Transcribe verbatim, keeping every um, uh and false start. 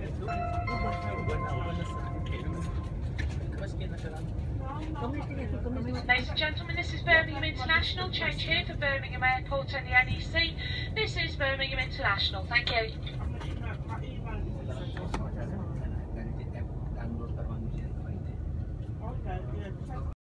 Ladies and gentlemen, this is Birmingham International. Change here for Birmingham Airport and the N E C. This is Birmingham International. Thank you.